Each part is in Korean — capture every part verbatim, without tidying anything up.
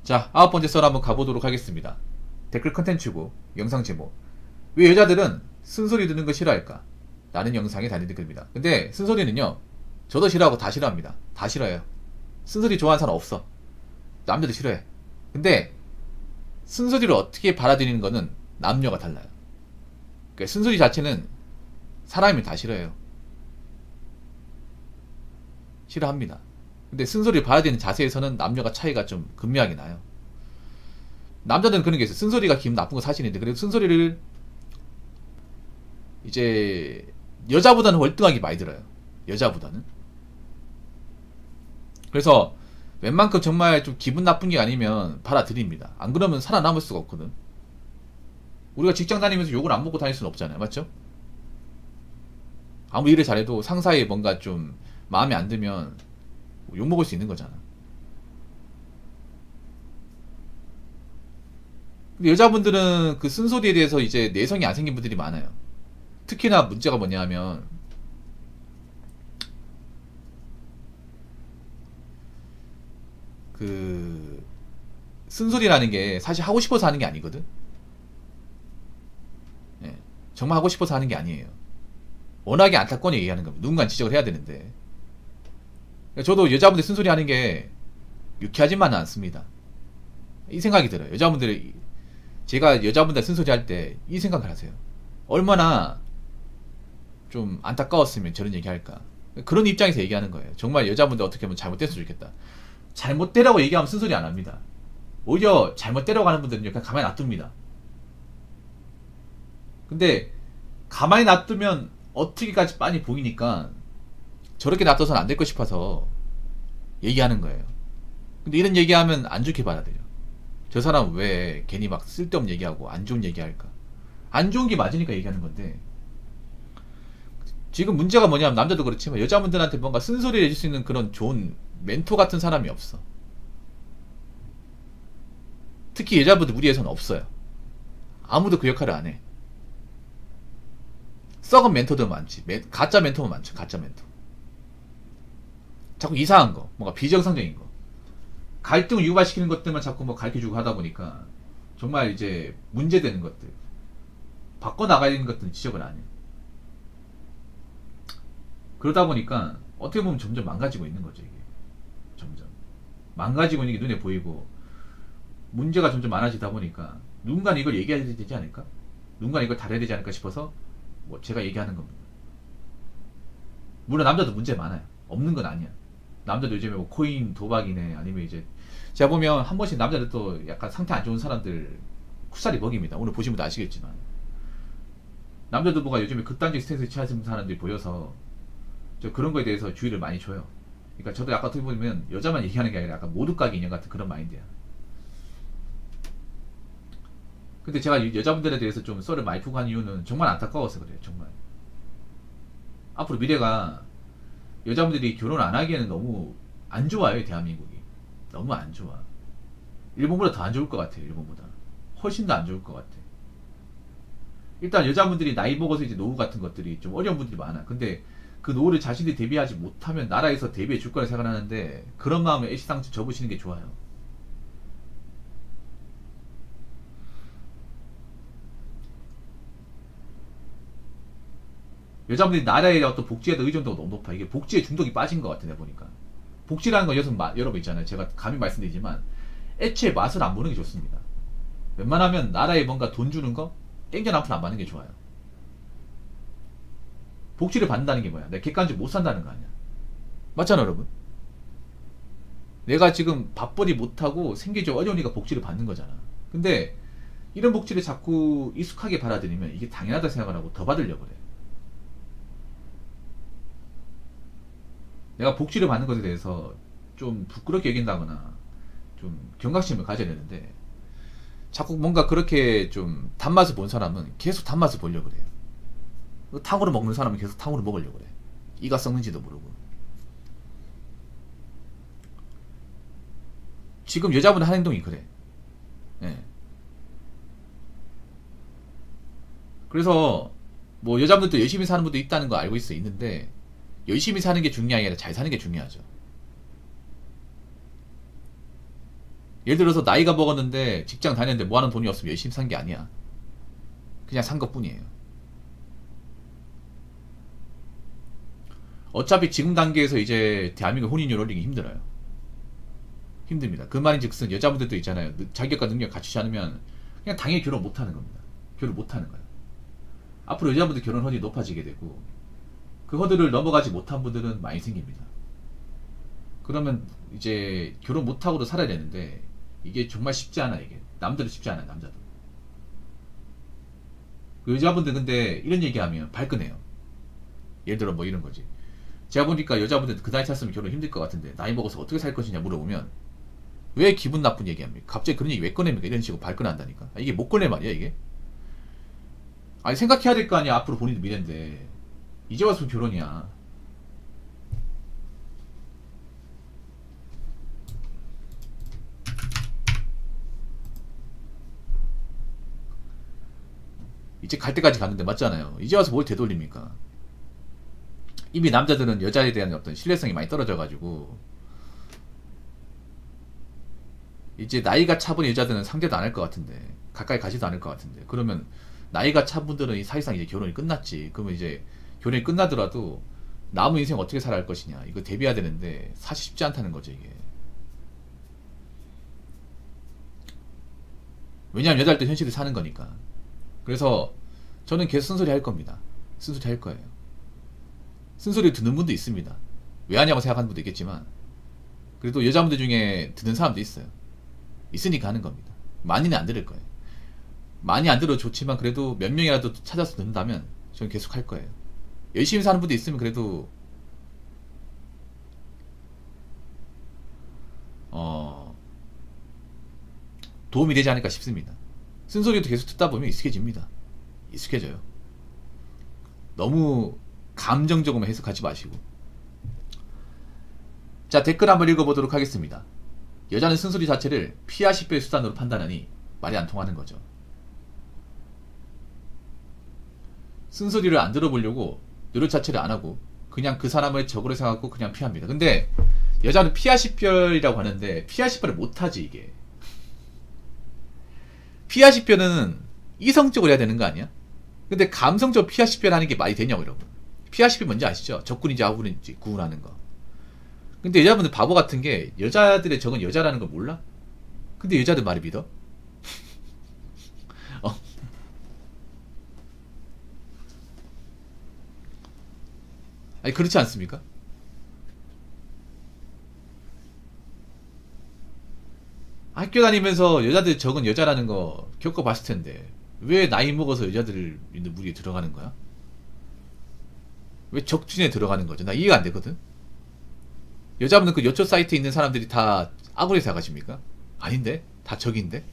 자, 아홉 번째 썰 한번 가보도록 하겠습니다. 댓글 컨텐츠고 영상 제목, 왜 여자들은 쓴소리 듣는 거 싫어할까? 라는 영상의 단일 댓글입니다. 근데 쓴소리는요, 저도 싫어하고 다 싫어합니다. 다 싫어해요. 쓴소리 좋아하는 사람 없어. 남자도 싫어해. 근데 쓴소리를 어떻게 받아들이는 거는 남녀가 달라요. 그러니까 쓴소리 자체는 사람이 다 싫어해요. 싫어합니다. 근데 쓴소리를 받아들이는 자세에서는 남녀가 차이가 좀 극명하게 나요. 남자들은 그런 게 있어요. 쓴소리가 기분 나쁜 건 사실인데, 그래도 쓴소리를 이제 여자보다는 월등하게 많이 들어요. 여자보다는. 그래서 웬만큼 정말 좀 기분 나쁜 게 아니면 받아들입니다. 안 그러면 살아남을 수가 없거든. 우리가 직장 다니면서 욕을 안 먹고 다닐 수는 없잖아요. 맞죠? 아무리 일을 잘해도 상사의 뭔가 좀 마음에 안 들면 욕 먹을 수 있는 거잖아. 근데 여자분들은 그 쓴소리에 대해서 이제 내성이 안 생긴 분들이 많아요. 특히나 문제가 뭐냐 하면, 그 쓴소리라는 게 사실 하고 싶어서 하는 게 아니거든. 예, 정말 하고 싶어서 하는 게 아니에요. 워낙에 안타까운 얘기하는 겁니다. 누군가 지적을 해야 되는데. 저도 여자분들 쓴소리 하는 게 유쾌하지만은 않습니다. 이 생각이 들어요. 여자분들이, 제가 여자분들 쓴소리 할 때 이 생각을 하세요. 얼마나 좀 안타까웠으면 저런 얘기 할까. 그런 입장에서 얘기하는 거예요. 정말 여자분들 어떻게 하면 잘못됐으면 좋겠다. 잘못되라고 얘기하면 쓴소리 안 합니다. 오히려 잘못되라고 하는 분들은 그냥 가만히 놔둡니다. 근데 가만히 놔두면 어떻게까지 빤히 보이니까 저렇게 놔둬서는 안 될 것 싶어서 얘기하는 거예요. 근데 이런 얘기하면 안 좋게 받아들여. 저 사람 왜 괜히 막 쓸데없는 얘기하고 안 좋은 얘기할까? 안 좋은 게 맞으니까 얘기하는 건데, 지금 문제가 뭐냐면 남자도 그렇지만 여자분들한테 뭔가 쓴소리를 해줄 수 있는 그런 좋은 멘토 같은 사람이 없어. 특히 여자분들 우리에서는 없어요. 아무도 그 역할을 안 해. 썩은 멘토도 많지. 멘, 가짜 멘토도 많죠. 가짜 멘토. 자꾸 이상한 거, 뭔가 비정상적인 거, 갈등을 유발시키는 것들만 자꾸 뭐 가르쳐주고 하다 보니까 정말 이제 문제되는 것들, 바꿔나가야 되는 것들은 지적을 안 해. 그러다 보니까 어떻게 보면 점점 망가지고 있는 거죠. 이게 점점 망가지고 있는 게 눈에 보이고 문제가 점점 많아지다 보니까 누군가는 이걸 얘기해야 되지 않을까? 누군가는 이걸 다뤄야 되지 않을까 싶어서 뭐 제가 얘기하는 겁니다. 물론 남자도 문제 많아요. 없는 건 아니야. 남자도 요즘에 뭐 코인 도박이네, 아니면 이제 제가 보면 한 번씩 남자들 또 약간 상태 안 좋은 사람들 쿠사리 먹입니다. 오늘 보신 분도 아시겠지만 남자들 뭐가 요즘에 극단적 스탠스 취하는 사람들이 보여서 저 그런 거에 대해서 주의를 많이 줘요. 그러니까 저도 약간 어떻게 보면 여자만 얘기하는 게 아니라 약간 모두까기 인형 같은 그런 마인드야. 근데 제가 여자분들에 대해서 좀 썰을 많이 푸고 한 이유는 정말 안타까워서 그래요. 정말 앞으로 미래가 여자분들이 결혼 안 하기에는 너무 안 좋아요. 대한민국이 너무 안 좋아. 일본보다 더 안 좋을 것 같아요. 일본보다 훨씬 더 안 좋을 것 같아. 일단 여자분들이 나이 먹어서 이제 노후 같은 것들이 좀 어려운 분들이 많아. 근데 그 노후를 자신들이 대비하지 못하면 나라에서 대비해 줄 거라 생각하는데, 그런 마음에 애시당초 접으시는 게 좋아요. 여자분들이 나라의 어떤 복지에 대한 의존도가 너무 높아. 이게 복지에 중독이 빠진 것 같아. 내가 보니까 복지라는 건 여러분, 여러분 있잖아요. 제가 감히 말씀드리지만 애초에 맛을 안 보는 게 좋습니다. 웬만하면 나라에 뭔가 돈 주는 거 땡겨 남풀 안 받는 게 좋아요. 복지를 받는다는 게 뭐야? 내가 객관적으로 못 산다는 거 아니야. 맞잖아 여러분. 내가 지금 밥벌이 못하고 생계적이 어려우니까 복지를 받는 거잖아. 근데 이런 복지를 자꾸 익숙하게 받아들이면 이게 당연하다 생각을 하고 더 받으려고 그래. 내가 복지를 받는 것에 대해서 좀 부끄럽게 여긴다거나 좀 경각심을 가져야 되는데, 자꾸 뭔가 그렇게 좀 단맛을 본 사람은 계속 단맛을 보려고 그래요. 탕후루 먹는 사람은 계속 탕후루 먹으려고 그래. 이가 썩는지도 모르고. 지금 여자분 하는 행동이 그래. 예. 그래서 뭐 여자분들도 열심히 사는 분도 있다는 거 알고 있어. 있는데 열심히 사는 게 중요한 게 아니라 잘 사는 게 중요하죠. 예를 들어서 나이가 먹었는데 직장 다녔는데 모아놓은 돈이 없으면 열심히 산 게 아니야. 그냥 산 것뿐이에요. 어차피 지금 단계에서 이제 대한민국 혼인율 올리기 힘들어요. 힘듭니다. 그 말인즉슨 여자분들도 있잖아요. 자격과 능력 갖추지 않으면 그냥 당연히 결혼 못하는 겁니다. 결혼 못하는 거예요. 앞으로 여자분들 결혼 허들이 높아지게 되고 그 허들을 넘어가지 못한 분들은 많이 생깁니다. 그러면 이제 결혼 못하고도 살아야 되는데 이게 정말 쉽지 않아. 이게 남자도 쉽지 않아요. 남자도. 그 여자분들 근데 이런 얘기하면 발끈해요. 예를 들어 뭐 이런 거지. 제가 보니까 여자분들 그 나이 찼으면 결혼 힘들 것 같은데 나이 먹어서 어떻게 살 것이냐 물어보면 왜 기분 나쁜 얘기합니까? 갑자기 그런 얘기 왜 꺼냅니까? 이런 식으로 발끈한다니까. 아, 이게 못 꺼낼 말이야 이게. 아니 생각해야 될 거 아니야. 앞으로 본인도 미래인데 이제 와서 결혼이야. 이제 갈 때까지 갔는데 맞잖아요. 이제 와서 뭘 되돌립니까? 이미 남자들은 여자에 대한 어떤 신뢰성이 많이 떨어져가지고 이제 나이가 차분 여자들은 상대도 안 할 것 같은데 가까이 가지도 않을 것 같은데 그러면 나이가 차분들은 사실상 이제 결혼이 끝났지. 그러면 이제 결혼이 끝나더라도 남은 인생 어떻게 살아갈 것이냐 이거 대비해야 되는데 사실 쉽지 않다는 거죠 이게. 왜냐하면 여자들 현실을 사는 거니까. 그래서 저는 계속 쓴소리 할 겁니다. 쓴소리 할 거예요. 쓴소리 듣는 분도 있습니다. 왜 하냐고 생각하는 분도 있겠지만 그래도 여자분들 중에 듣는 사람도 있어요. 있으니까 하는 겁니다. 많이는 안 들을 거예요. 많이 안 들어도 좋지만 그래도 몇 명이라도 찾아서 듣는다면 저는 계속 할 거예요. 열심히 사는 분도 있으면 그래도 어 도움이 되지 않을까 싶습니다. 쓴소리도 계속 듣다 보면 익숙해집니다. 익숙해져요. 너무 감정적으로 해석하지 마시고. 자, 댓글 한번 읽어보도록 하겠습니다. 여자는 쓴소리 자체를 피하 식별의 수단으로 판단하니 말이 안 통하는 거죠. 쓴소리를 안 들어보려고 노력 자체를 안 하고 그냥 그 사람을 적으로 생각하고 그냥 피합니다. 근데 여자는 피하 식별이라고 하는데 피하 식별을 못하지 이게. 피하 식별은 이성적으로 해야 되는 거 아니야? 근데 감성적으로 피하 식별하는 게 말이 되냐고 여러분. 피하 식별 뭔지 아시죠? 적군인지 아군인지 구분하는 거. 근데 여자분들 바보 같은 게 여자들의 적은 여자라는 걸 몰라? 근데 여자들 말을 믿어? 어. 아니 그렇지 않습니까? 학교 다니면서 여자들 적은 여자라는 거 겪어봤을 텐데 왜 나이 먹어서 여자들 있는 무리에 들어가는 거야? 왜 적진에 들어가는 거죠? 나 이해가 안 되거든? 여자분들 그 여초 사이트에 있는 사람들이 다 아구리 사가십니까? 아닌데? 다 적인데?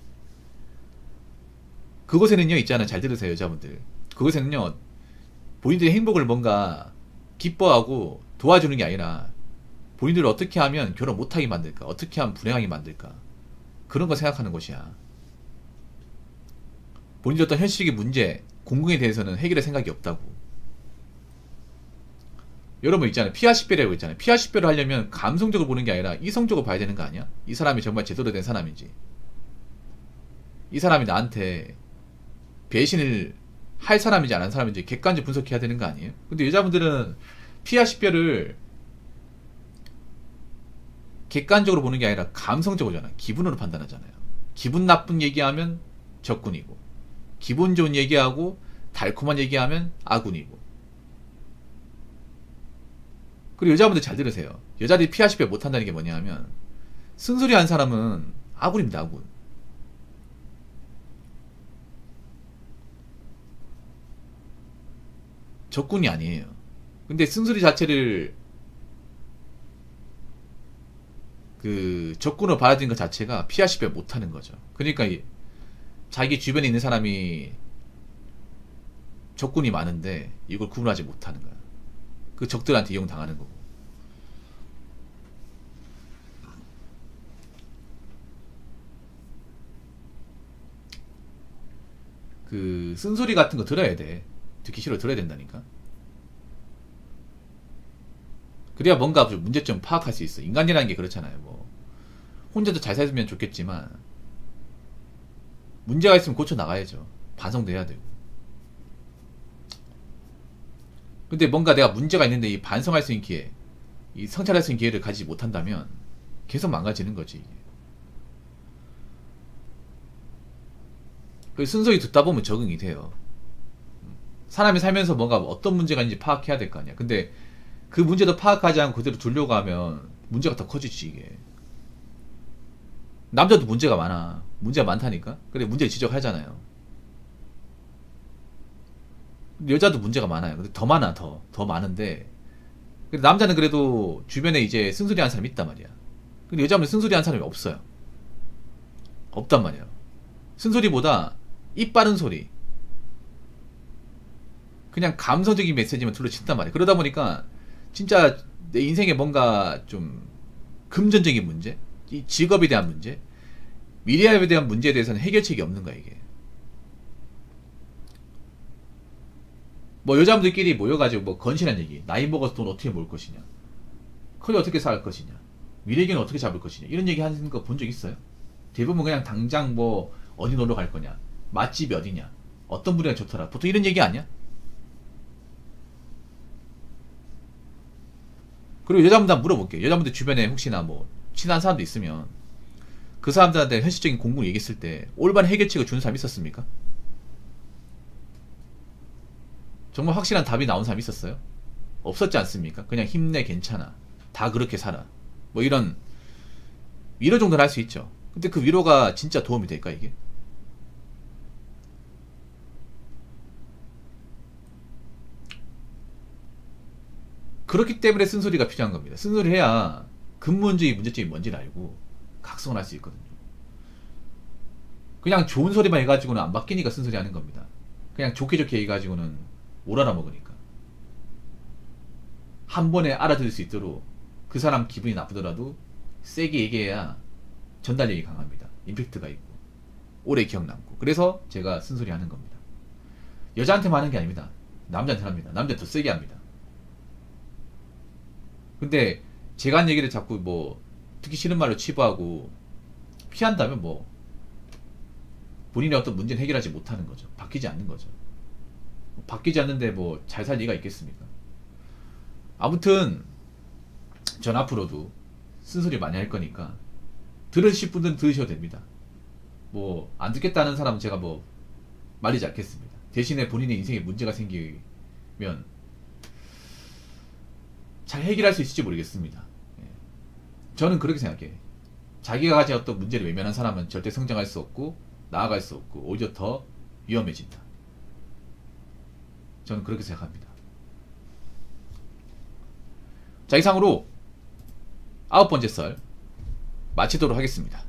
그곳에는요 있잖아. 잘 들으세요 여자분들. 그곳에는요 본인들의 행복을 뭔가 기뻐하고 도와주는 게 아니라 본인들을 어떻게 하면 결혼 못하게 만들까, 어떻게 하면 불행하게 만들까, 그런 거 생각하는 곳이야. 본인들 어떤 현실적인 문제, 공공에 대해서는 해결할 생각이 없다고. 여러분 있잖아요. 피하 식별이라고 있잖아요. 피하 식별을 하려면 감성적으로 보는 게 아니라 이성적으로 봐야 되는 거 아니야? 이 사람이 정말 제대로 된 사람인지, 이 사람이 나한테 배신을 할 사람인지 안 한 사람인지 객관적으로 분석해야 되는 거 아니에요? 근데 여자분들은 피하 식별을 객관적으로 보는 게 아니라 감성적으로잖아요. 기분으로 판단하잖아요. 기분 나쁜 얘기하면 적군이고, 기분 좋은 얘기하고 달콤한 얘기하면 아군이고. 그리고 여자분들 잘 들으세요. 여자들이 피하 식별 못한다는 게 뭐냐 하면 쓴소리 한 사람은 아군입니다. 아군. 적군이 아니에요. 근데 쓴소리 자체를 그 적군으로 받아들인 것 자체가 피하 식별 못하는 거죠. 그러니까 이, 자기 주변에 있는 사람이 적군이 많은데 이걸 구분하지 못하는 거야. 그 적들한테 이용당하는 거고. 그 쓴소리 같은 거 들어야 돼. 듣기 싫어 들어야 된다니까. 그래야 뭔가 좀 문제점 파악할 수 있어. 인간이라는 게 그렇잖아요. 뭐 혼자도 잘 살면 좋겠지만 문제가 있으면 고쳐 나가야죠. 반성도 해야 되고. 근데 뭔가 내가 문제가 있는데 이 반성할 수 있는 기회, 이 성찰할 수 있는 기회를 가지지 못한다면 계속 망가지는 거지. 그 순서히 듣다 보면 적응이 돼요. 사람이 살면서 뭔가 어떤 문제가 있는지 파악해야 될 거 아니야. 근데 그 문제도 파악하지 않고 그대로 두려고 하면 문제가 더 커지지 이게. 남자도 문제가 많아. 문제가 많다니까. 근데 문제 지적하잖아요. 여자도 문제가 많아요. 근데 더 많아. 더. 더 많은데 근데 남자는 그래도 주변에 이제 쓴소리 하는 사람이 있단 말이야. 근데 여자는 쓴소리 하는 사람이 없어요. 없단 말이야. 쓴소리보다 입 바른 소리, 그냥 감성적인 메시지만 둘러 친단 말이야. 그러다 보니까 진짜 내 인생에 뭔가 좀 금전적인 문제, 이 직업에 대한 문제, 미래에 대한 문제에 대해서는 해결책이 없는 거야 이게. 뭐 여자분들끼리 모여가지고 뭐 건실한 얘기, 나이 먹어서 돈 어떻게 모을 것이냐, 커리 어떻게 살 것이냐, 미래계는 어떻게 잡을 것이냐, 이런 얘기 하는 거 본 적 있어요? 대부분 그냥 당장 뭐 어디 놀러 갈 거냐, 맛집이 어디냐, 어떤 분이랑 좋더라, 보통 이런 얘기 아니야? 그리고 여자분들 한번 물어볼게요. 여자분들 주변에 혹시나 뭐 친한 사람도 있으면 그 사람들한테 현실적인 공부를 얘기했을 때 올바른 해결책을 주는 사람이 있었습니까? 정말 확실한 답이 나온 사람이 있었어요? 없었지 않습니까? 그냥 힘내, 괜찮아, 다 그렇게 살아, 뭐 이런 위로 정도는 할 수 있죠. 근데 그 위로가 진짜 도움이 될까 이게? 그렇기 때문에 쓴소리가 필요한 겁니다. 쓴소리 해야 근본적인 문제점이 뭔지를 알고 각성을 할 수 있거든요. 그냥 좋은 소리만 해가지고는 안 바뀌니까 쓴소리 하는 겁니다. 그냥 좋게 좋게 해가지고는 못 알아먹으니까. 한 번에 알아들을 수 있도록 그 사람 기분이 나쁘더라도 세게 얘기해야 전달력이 강합니다. 임팩트가 있고 오래 기억 남고. 그래서 제가 쓴소리 하는 겁니다. 여자한테만 하는 게 아닙니다. 남자한테 합니다. 남자한테 더 세게 합니다. 근데 제가 한 얘기를 자꾸 뭐 듣기 싫은 말로 치부하고 피한다면 뭐 본인의 어떤 문제는 해결하지 못하는 거죠. 바뀌지 않는 거죠. 바뀌지 않는데 뭐 잘 살 리가 있겠습니까? 아무튼 전 앞으로도 쓴소리 많이 할 거니까 들으실 분들은 들으셔도 됩니다. 뭐 안 듣겠다는 사람은 제가 뭐 말리지 않겠습니다. 대신에 본인의 인생에 문제가 생기면 잘 해결할 수 있을지 모르겠습니다. 저는 그렇게 생각해요. 자기가 가진 어떤 문제를 외면한 사람은 절대 성장할 수 없고 나아갈 수 없고 오히려 더 위험해진다. 저는 그렇게 생각합니다. 자, 이상으로 아홉 번째 썰 마치도록 하겠습니다.